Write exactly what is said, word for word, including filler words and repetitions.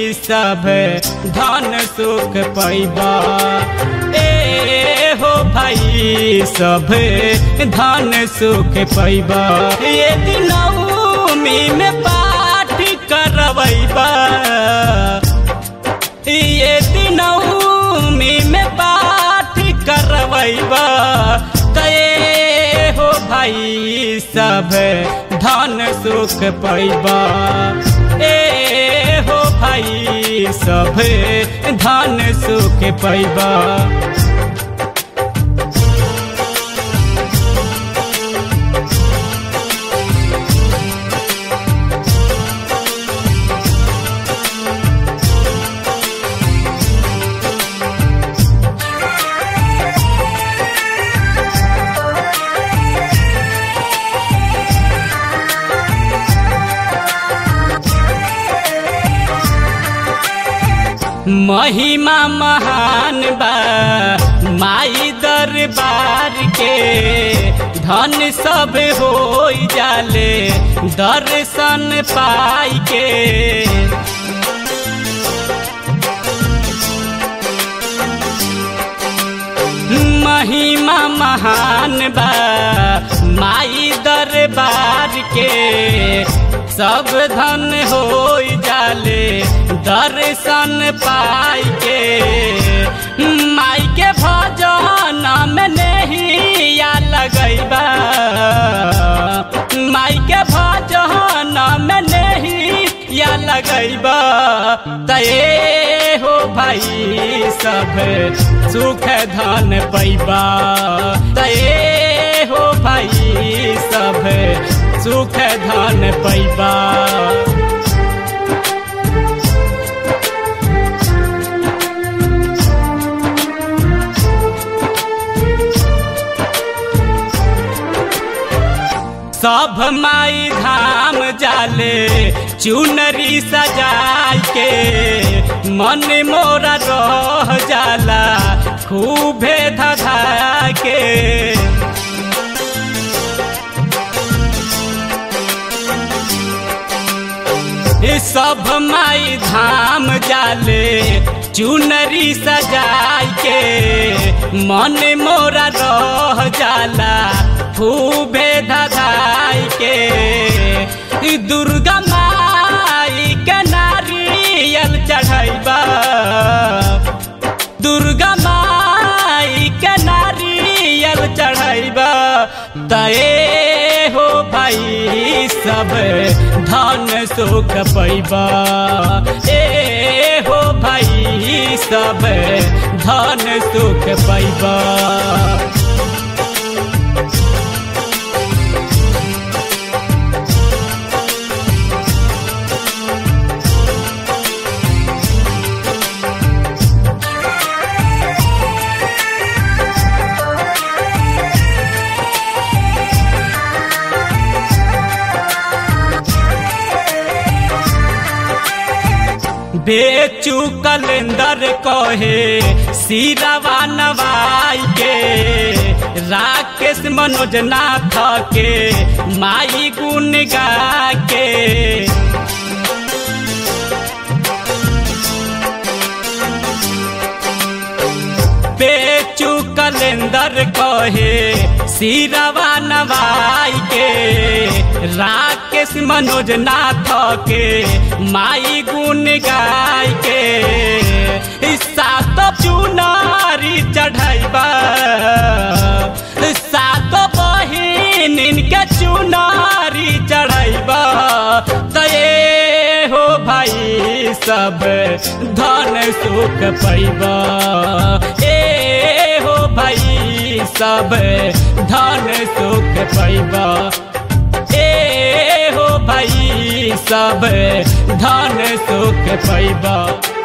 भाई सब धन सुख पैबा। ए हो भाई सब धन सुख पैबा। ये नवमी में पाठ करवैबा। ये नवमी में पाठ करवैबा। तये हो भाई सब धन सुख पैबा। ए हो भाई सब धन सुख पैबा। महिमा महान बा माई दरबार के। धन सब हो जाले दर्शन पाई के। महिमा महान बा माई दरबार के। सब धन हो जाले दर्शन पाई के। माई के भजन में नहीं या लगैबा। माई के भजन में नहीं या लगैबा। तये हो भाई सब सुख धन पैबा। तये हो भाई सब सुख धन पैबा। सब माई धाम जाले चुनरी सजाई के। मन मोरा रह जाला खूबे धधा के। सब माई धाम जाले चुनरी सजाई के। मन मोरा रह जाला खूबे धधाई के। दुर्गा माई के नारियल चढ़ैबा। दुर्गा माई के नारियल चढ़ैबा। तये हो भाई सब धन सुख पैबा। ए हो भाई सब धन सुख पैबा। बेचू कलेंदर कहे सिरवा नवाई के। राकेश मनोज नाथ के माई गुण गा के। बेचू कलेंदर कहे सिरवा नवाई के। राकेश मनोज नाथ के माई गुण गाय के। सात चुनारी चढ़ैबा। सात बहिन के चुनारी चढ़ैबा। तये हो भाई सब धन सुख पैबा। ए हो भाई सब धन सुख पैबा। ए हो भाई सब धन सुख पैबा।